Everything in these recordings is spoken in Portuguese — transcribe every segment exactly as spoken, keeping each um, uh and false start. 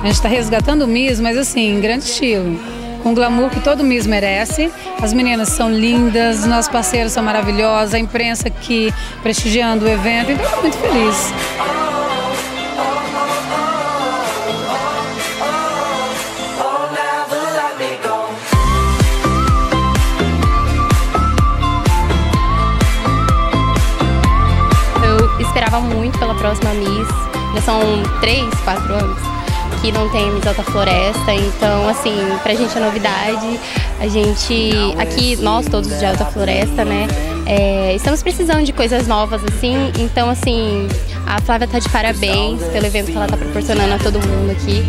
gente está resgatando o Miss, mas assim, em grande estilo, com o glamour que todo Miss merece. As meninas são lindas, nossos parceiros são maravilhosos, a imprensa aqui prestigiando o evento, então eu estou muito feliz. Eu esperava muito pela próxima Miss, já são três, quatro anos que não tem Miss Alta Floresta, então assim, pra gente é novidade, a gente, aqui nós todos de Alta Floresta, né, é, estamos precisando de coisas novas assim, então assim, a Flávia tá de parabéns pelo evento que ela tá proporcionando a todo mundo aqui.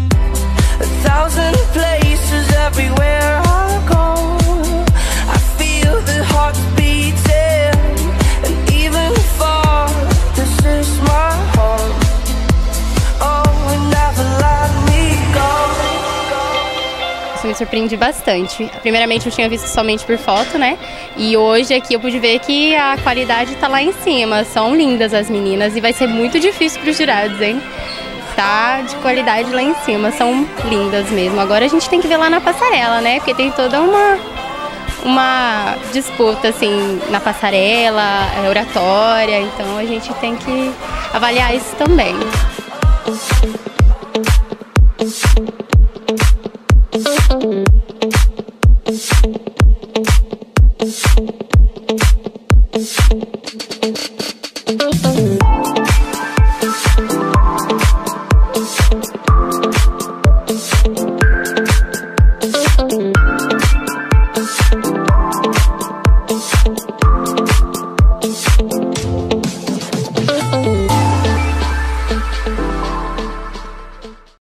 Isso me surpreende bastante. Primeiramente eu tinha visto somente por foto, né? E hoje aqui eu pude ver que a qualidade tá lá em cima. São lindas as meninas e vai ser muito difícil para os jurados, hein? Tá de qualidade lá em cima, são lindas mesmo. Agora a gente tem que ver lá na passarela, né? Porque tem toda uma, uma disputa assim na passarela, é, oratória, então a gente tem que avaliar isso também.